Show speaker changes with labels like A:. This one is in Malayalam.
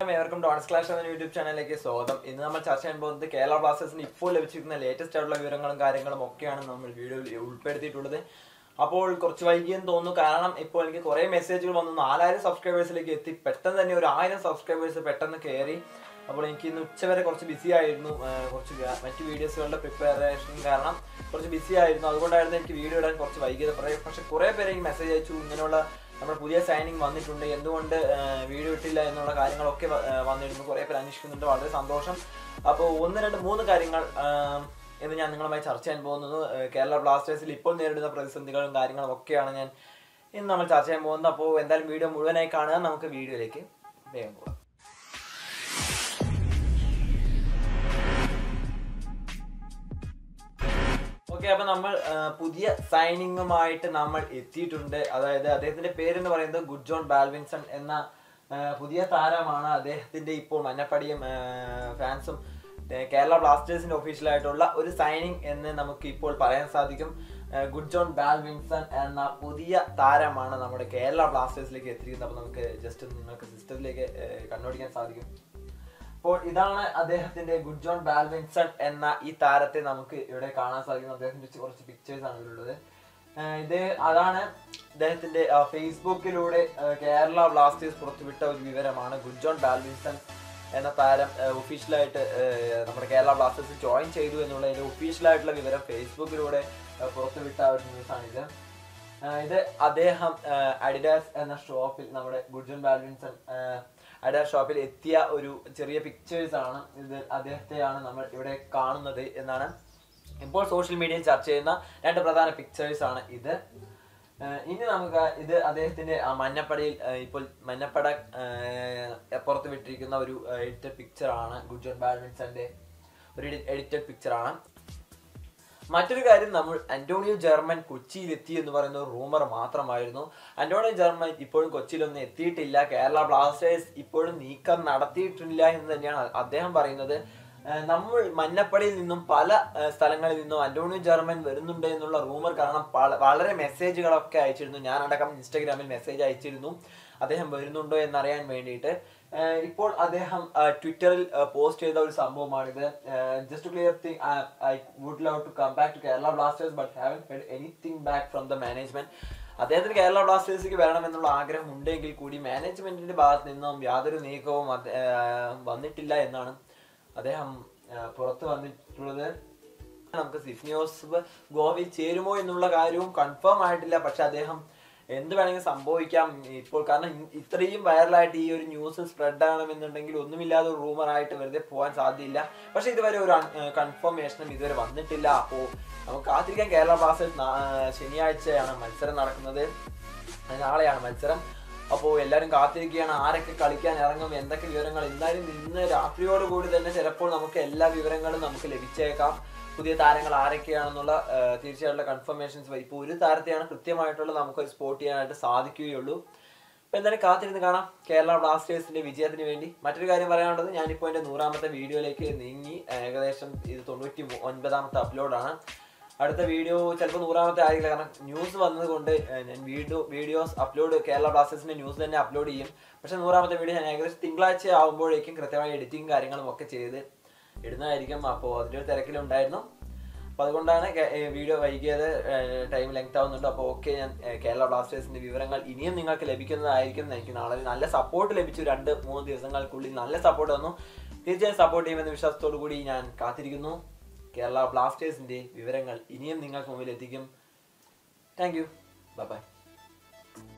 A: Welcome to Honest Clash എന്ന യൂട്യൂബ് ചാനലിലേക്ക് സ്വാഗതം. ഇന്ന് നമ്മൾ ചർച്ച ചെയ്യാൻ പോകുന്നത് കേരള ബ്ലാസ്റ്റേഴ്സിന് ഇപ്പോൾ ലഭിച്ചിരിക്കുന്ന ലേറ്റസ്റ്റ് ആയിട്ടുള്ള വിവരങ്ങളും കാര്യങ്ങളും ഒക്കെയാണ് നമ്മൾ വീഡിയോയിൽ ഉൾപ്പെടുത്തിയിട്ടുള്ളത്. അപ്പോൾ കുറച്ച് വൈകിയെന്ന് തോന്നുന്നു, കാരണം ഇപ്പോൾ എനിക്ക് കുറേ മെസ്സേജുകൾ വന്നു. 4000 സബ്സ്ക്രൈബേഴ്സിലേക്ക് എത്തി, പെട്ടെന്ന് തന്നെ ഒരു 1000 സബ്സ്ക്രൈബേഴ്സ് പെട്ടെന്ന് കയറി. അപ്പോൾ എനിക്ക് ഇന്ന് ഉച്ചവരെ കുറച്ച് ബിസി ആയിരുന്നു, കുറച്ച് മറ്റ് വീഡിയോസുകളുടെ പ്രിപ്പറേഷൻ കാരണം കുറച്ച് ബിസി ആയിരുന്നു. അതുകൊണ്ടായിരുന്നു എനിക്ക് വീഡിയോ ഇടാൻ കുറച്ച് വൈകിയത്. പക്ഷേ കുറേ പേര് എനിക്ക് മെസ്സേജ് അയച്ചു, ഇങ്ങനെയുള്ള നമ്മുടെ പുതിയ സൈനിങ് വന്നിട്ടുണ്ട്, എന്തുകൊണ്ട് വീഡിയോ ഇട്ടില്ല എന്നുള്ള കാര്യങ്ങളൊക്കെ വന്നിരുന്നു. കുറേ പേര് അന്വേഷിക്കുന്നുണ്ട്, വളരെ സന്തോഷം. അപ്പോൾ 1, 2, 3 കാര്യങ്ങൾ എന്ന് ഞാൻ നിങ്ങളുമായി ചർച്ച ചെയ്യാൻ പോകുന്നത്. കേരള ബ്ലാസ്റ്റേഴ്സിൽ ഇപ്പോൾ നേരിടുന്ന പ്രതിസന്ധികളും കാര്യങ്ങളും ഒക്കെയാണ് ഞാൻ ഇന്ന് നമ്മൾ ചർച്ച ചെയ്യാൻ പോകുന്നത്. അപ്പോൾ എന്തായാലും വീഡിയോ മുഴുവനായി കാണുക. നമുക്ക് വീഡിയോയിലേക്ക് വേഗം പോകാം. ഓക്കെ, അപ്പൊ നമ്മൾ പുതിയ സൈനിങ്ങുമായിട്ട് നമ്മൾ എത്തിയിട്ടുണ്ട്. അതായത് അദ്ദേഹത്തിന്റെ പേരെന്ന് പറയുന്നത് ഗുഡ്ജോൺ ബാൽവിൻസൺ എന്ന പുതിയ താരമാണ്. അദ്ദേഹത്തിന്റെ ഇപ്പോൾ മഞ്ഞപ്പടിയും ഫാൻസും കേരള ബ്ലാസ്റ്റേഴ്സിന്റെ ഒഫീഷ്യലായിട്ടുള്ള ഒരു സൈനിങ് എന്ന് നമുക്ക് ഇപ്പോൾ പറയാൻ സാധിക്കും. ഗുഡ്ജോൺ ബാൽവിൻസൺ എന്ന പുതിയ താരമാണ് നമ്മുടെ കേരള ബ്ലാസ്റ്റേഴ്സിലേക്ക് എത്തിയിരിക്കുന്നത്. അപ്പൊ നമുക്ക് ജസ്റ്റ് നിങ്ങൾക്ക് സിസ്റ്റത്തിലേക്ക് കണ്ടുപിടിക്കാൻ സാധിക്കും. അപ്പോൾ ഇതാണ് അദ്ദേഹത്തിന്റെ ഗുഡ്ജോൺ ബാൽവിൻസൺ എന്ന ഈ താരത്തെ നമുക്ക് ഇവിടെ കാണാൻ സാധിക്കുന്നത്. അദ്ദേഹത്തിന്റെ കുറച്ച് പിക്ചേഴ്സ് ആണ് ഇതിലുള്ളത്. അതാണ് അദ്ദേഹത്തിന്റെ ഫേസ്ബുക്കിലൂടെ കേരള ബ്ലാസ്റ്റേഴ്സ് പുറത്തുവിട്ട ഒരു വിവരമാണ്. ഗുഡ്ജോൺ ബാൽവിൻസൺ എന്ന താരം ഒഫീഷ്യലായിട്ട് നമ്മുടെ കേരള ബ്ലാസ്റ്റേഴ്സ് ജോയിൻ ചെയ്തു എന്നുള്ളതിന്റെ ഒഫീഷ്യലായിട്ടുള്ള വിവരം ഫേസ്ബുക്കിലൂടെ പുറത്തുവിട്ട ഒരു ന്യൂസാണിത്. ഇത് അദ്ദേഹം അഡിഡാസ് എന്ന ഷോപ്പിൽ, നമ്മുടെ ഗുഡ്ജോൺ ബാൽവിൻസൺ അഡിഡാസ് ഷോപ്പിൽ എത്തിയ ഒരു ചെറിയ പിക്ചേഴ്സ് ആണ് ഇത്. അദ്ദേഹത്തെയാണ് നമ്മൾ ഇവിടെ കാണുന്നത് എന്നാണ് ഇപ്പോൾ സോഷ്യൽ മീഡിയയിൽ ചർച്ച ചെയ്യുന്ന 2 പ്രധാന പിക്ചേഴ്സ് ആണ് ഇത്. ഇനി നമുക്ക് ഇത് അദ്ദേഹത്തിന്റെ മഞ്ഞപ്പടയിൽ ഇപ്പോൾ മഞ്ഞപ്പട പുറത്തു വിട്ടിരിക്കുന്ന ഒരു എഡിറ്റഡ് പിക്ചർ ആണ്. ഗുഡ്ജോൺ ബാൽവിൻസന്റെ ഒരു എഡിറ്റഡ് പിക്ചർ ആണ്. മറ്റൊരു കാര്യം, നമ്മൾ അന്റോണിയോ ജർമ്മൻ കൊച്ചിയിലെത്തി എന്ന് പറയുന്ന ഒരു റൂമർ മാത്രമായിരുന്നു. അന്റോണിയോ ജർമ്മൻ ഇപ്പോഴും കൊച്ചിയിലൊന്നും എത്തിയിട്ടില്ല. കേരള ബ്ലാസ്റ്റേഴ്സ് ഇപ്പോഴും നീക്കം നടത്തിയിട്ടില്ല എന്ന് തന്നെയാണ് അദ്ദേഹം പറയുന്നത്. നമ്മൾ മഞ്ഞപ്പടിയിൽ നിന്നും പല സ്ഥലങ്ങളിൽ നിന്നും അന്റോണിയോ ജർമ്മൻ വരുന്നുണ്ട് എന്നുള്ള റൂമർ കാരണം വളരെ മെസ്സേജുകളൊക്കെ അയച്ചിരുന്നു. ഞാനടക്കം ഇൻസ്റ്റാഗ്രാമിൽ മെസ്സേജ് അയച്ചിരുന്നു അദ്ദേഹം വരുന്നുണ്ടോ എന്നറിയാൻ വേണ്ടിയിട്ട്. ഇപ്പോൾ അദ്ദേഹം ട്വിറ്ററിൽ പോസ്റ്റ് ചെയ്ത ഒരു സംഭവമാണിത്. Just to clear thing, I would love to come back to Kerala Blasters but haven't heard anything back from the management. അദ്ദേഹത്തിന് കേരള ബ്ലാസ്റ്റേഴ്സിലേക്ക് വരണമെന്നുള്ള ആഗ്രഹം ഉണ്ടെങ്കിൽ കൂടി മാനേജ്മെന്റിന്റെ ഭാഗത്ത് നിന്നും യാതൊരു നീക്കവും വന്നിട്ടില്ല എന്നാണ് അദ്ദേഹം പുറത്തു വന്നിട്ടുള്ളത്. നമുക്ക് സിഫ്നിയോസ് ഗോവയിൽ ചേരുമോ എന്നുള്ള കാര്യവും കൺഫേം ആയിട്ടില്ല. പക്ഷെ അദ്ദേഹം എന്ത് വേണമെങ്കിലും സംഭവിക്കാം ഇപ്പോൾ, കാരണം ഇത്രയും വൈറലായിട്ട് ഈ ഒരു ന്യൂസ് സ്പ്രെഡ് ആകണമെന്നുണ്ടെങ്കിൽ ഒന്നുമില്ലാതെ ഒരു റൂമറായിട്ട് വെറുതെ പോകാൻ സാധ്യതയില്ല. പക്ഷെ ഇതുവരെ ഒരു കൺഫർമേഷനും ഇതുവരെ വന്നിട്ടില്ല. അപ്പോൾ നമുക്ക് കാത്തിരിക്കാൻ. കേരള ബ്ലാസ്റ്റേഴ്സ് ശനിയാഴ്ചയാണ് മത്സരം നടക്കുന്നത്, നാളെയാണ് മത്സരം. അപ്പോൾ എല്ലാവരും കാത്തിരിക്കുകയാണ് ആരൊക്കെ കളിക്കാൻ ഇറങ്ങും, എന്തൊക്കെ വിവരങ്ങൾ. എന്തായാലും ഇന്ന് രാത്രിയോടുകൂടി തന്നെ ചിലപ്പോൾ നമുക്ക് എല്ലാ വിവരങ്ങളും നമുക്ക് ലഭിച്ചേക്കാം. പുതിയ താരങ്ങൾ ആരൊക്കെയാണെന്നുള്ള തീർച്ചയായിട്ടുള്ള കൺഫർമേഷൻസ്. ഇപ്പോൾ ഒരു താരത്തെയാണ് കൃത്യമായിട്ടുള്ള നമുക്ക് സ്പോട്ട് ചെയ്യാനായിട്ട് സാധിക്കുകയുള്ളൂ. അപ്പോൾ എന്തായാലും കാത്തിരുന്ന് കാണാം കേരള ബ്ലാസ്റ്റേഴ്സിന്റെ വിജയത്തിന് വേണ്ടി. മറ്റൊരു കാര്യം പറയാനുള്ളത്, ഞാനിപ്പോൾ എൻ്റെ 100ാമത്തെ വീഡിയോയിലേക്ക് നീങ്ങി. ഏകദേശം ഇത് 99ാമത്തെ അപ്ലോഡാണ്. അടുത്ത വീഡിയോ ചിലപ്പോൾ 100ാമത്തെ ആയിരിക്കില്ല, കാരണം ന്യൂസ് വന്നത് കൊണ്ട് ഞാൻ വീഡിയോസ് അപ്ലോഡ് കേരള ബ്ലാസ്റ്റേഴ്സിന്റെ ന്യൂസ് തന്നെ അപ്ലോഡ് ചെയ്യും. പക്ഷേ 100ാമത്തെ വീഡിയോ ഞാൻ ഏകദേശം തിങ്കളാഴ്ച ആകുമ്പോഴേക്കും കൃത്യമായി എഡിറ്റിംഗ് കാര്യങ്ങളും ഒക്കെ ചെയ്ത് ഇടുന്നതായിരിക്കും. അപ്പോൾ അതിൻ്റെ ഒരു തിരക്കിലുണ്ടായിരുന്നു. അപ്പോൾ അതുകൊണ്ടാണ് വീഡിയോ വൈകിയത്, ടൈം ലെങ്ത് ആവുന്നുണ്ട്. അപ്പോൾ ഓക്കെ, ഞാൻ കേരള ബ്ലാസ്റ്റേഴ്സിന്റെ വിവരങ്ങൾ ഇനിയും നിങ്ങൾക്ക് ലഭിക്കുന്നതായിരിക്കും. എനിക്ക് നാളെ നല്ല സപ്പോർട്ട് ലഭിച്ചു. 2-3 ദിവസങ്ങൾക്കുള്ളിൽ നല്ല സപ്പോർട്ട് വന്നു. തീർച്ചയായും സപ്പോർട്ട് ചെയ്യുമെന്ന വിശ്വാസത്തോടു കൂടി ഞാൻ കാത്തിരിക്കുന്നു. കേരള ബ്ലാസ്റ്റേഴ്സിന്റെ വിവരങ്ങൾ ഇനിയും നിങ്ങൾക്ക് മുമ്പിൽ എത്തിക്കും. Thank you, bye by.